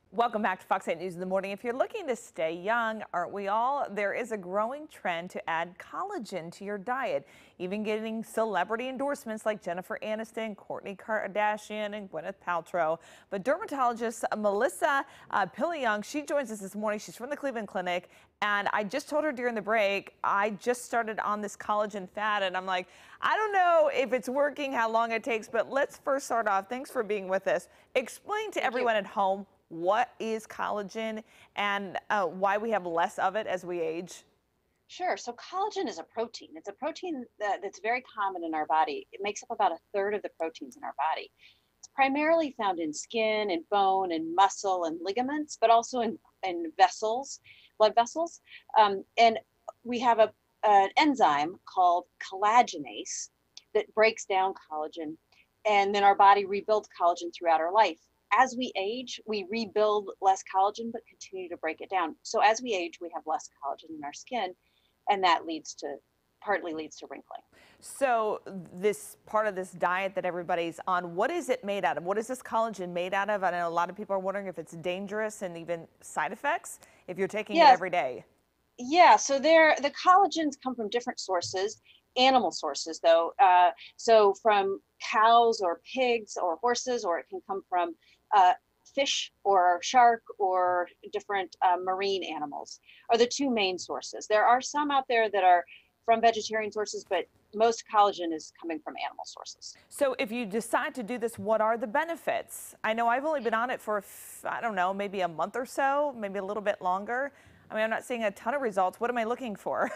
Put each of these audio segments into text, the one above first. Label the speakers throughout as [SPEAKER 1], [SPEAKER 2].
[SPEAKER 1] Welcome back to Fox 8 News in the Morning. If you're looking to stay young, aren't we all? There is a growing trend to add collagen to your diet, even getting celebrity endorsements like Jennifer Aniston, Kourtney Kardashian, and Gwyneth Paltrow. But dermatologist Melissa Piliang, she joins us this morning. She's from the Cleveland Clinic, and I just told her during the break, I just started on this collagen fad, and I'm like, I don't know if it's working, how long it takes, but let's first start off. Thanks for being with us. Explain to
[SPEAKER 2] Thank you.
[SPEAKER 1] everyone at home what is collagen and why we have less of it as we age?
[SPEAKER 2] Sure. So collagen is a protein. It's a protein that's very common in our body. It makes up about a third of the proteins in our body. It's primarily found in skin and bone and muscle and ligaments, but also in vessels, blood vessels. And we have an enzyme called collagenase that breaks down collagen. And then our body rebuilds collagen throughout our life. As we age, we rebuild less collagen, but continue to break it down. So as we age, we have less collagen in our skin, and that partly leads to wrinkling.
[SPEAKER 1] So this part of this diet that everybody's on, what is it made out of? What is this collagen made out of? I know a lot of people are wondering if it's dangerous and even side effects if you're taking it
[SPEAKER 2] Yes,
[SPEAKER 1] every day.
[SPEAKER 2] yeah. So the collagens come from different sources, animal sources though. So from cows or pigs or horses, or it can come from uh, fish or shark or different marine animals are the two main sources. There are some out there that are from vegetarian sources, but most collagen is coming from animal sources.
[SPEAKER 1] So if you decide to do this, what are the benefits? I know I've only been on it for, I don't know, maybe a month or so, maybe a little bit longer. I mean, I'm not seeing a ton of results. What am I looking for?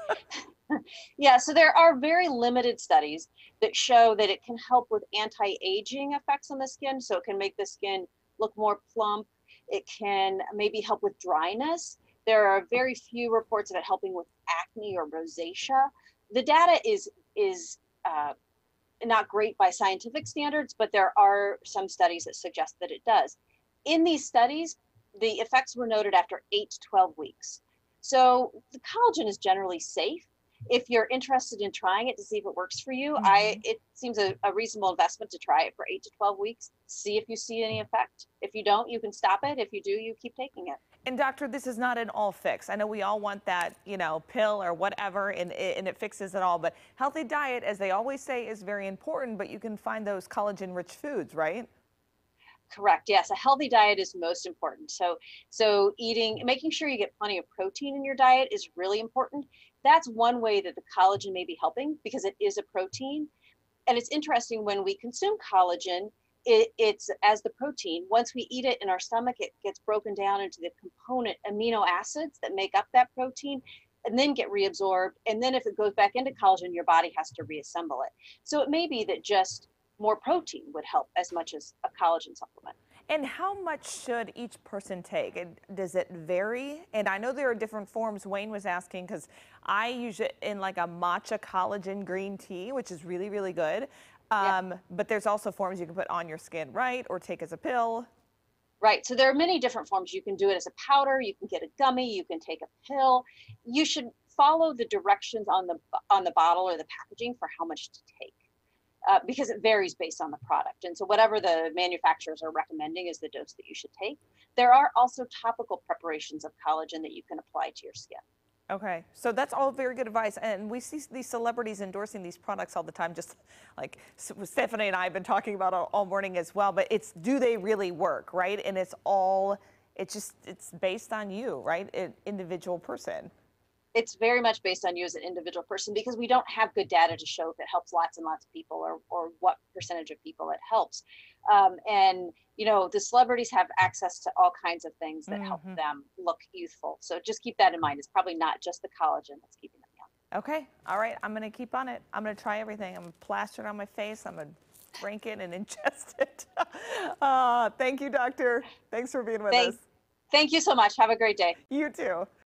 [SPEAKER 2] Yeah, so there are very limited studies that show that it can help with anti-aging effects on the skin. So it can make the skin look more plump. It can maybe help with dryness. There are very few reports of it helping with acne or rosacea. The data is not great by scientific standards, but there are some studies that suggest that it does. In these studies, the effects were noted after 8 to 12 weeks. So the collagen is generally safe. If you're interested in trying it to see if it works for you,
[SPEAKER 1] Mhm.
[SPEAKER 2] it seems a reasonable investment to try it for 8 to 12 weeks, see if you see any effect. If you don't, you can stop it. If you do, you keep taking it.
[SPEAKER 1] And doctor, this is not an all fix. I know we all want that, pill or whatever, and it fixes it all. But healthy diet, as they always say, is very important. But you can find those collagen-rich foods, right?
[SPEAKER 2] Correct. Yes, a healthy diet is most important. So making sure you get plenty of protein in your diet is really important. That's one way that the collagen may be helping because it is a protein. And it's interesting when we consume collagen, it's as the protein. Once we eat it in our stomach, it gets broken down into the component amino acids that make up that protein and then get reabsorbed. And then if it goes back into collagen, your body has to reassemble it. So it may be that just more protein would help as much as a collagen supplement.
[SPEAKER 1] And how much should each person take? And does it vary? And I know there are different forms. Wayne was asking because I use it in like a matcha collagen green tea, which is really, really good.
[SPEAKER 2] Yeah.
[SPEAKER 1] But there's also forms you can put on your skin, right? Or take as a pill.
[SPEAKER 2] Right. So there are many different forms. You can do it as a powder, you can get a gummy, you can take a pill. You should follow the directions on the bottle or the packaging for how much to take. Because it varies based on the product. And so whatever the manufacturers are recommending is the dose that you should take. There are also topical preparations of collagen that you can apply to your skin.
[SPEAKER 1] Okay, so that's all very good advice. And we see these celebrities endorsing these products all the time, just like Stephanie and I have been talking about all morning as well. But it's, do they really work, right? And it's based on you, right? An individual person.
[SPEAKER 2] It's very much based on you as an individual person because we don't have good data to show if it helps lots and lots of people or what percentage of people it helps. And, the celebrities have access to all kinds of things that help
[SPEAKER 1] Hmm.
[SPEAKER 2] them look youthful. So just keep that in mind. It's probably not just the collagen that's keeping them young.
[SPEAKER 1] Okay, all right, I'm gonna keep on it. I'm gonna try everything. I'm gonna plaster it on my face. I'm gonna drink it and ingest it. Thank you, doctor. Thanks for being with us.
[SPEAKER 2] Thank, thank you so much. Have a great day.
[SPEAKER 1] You too.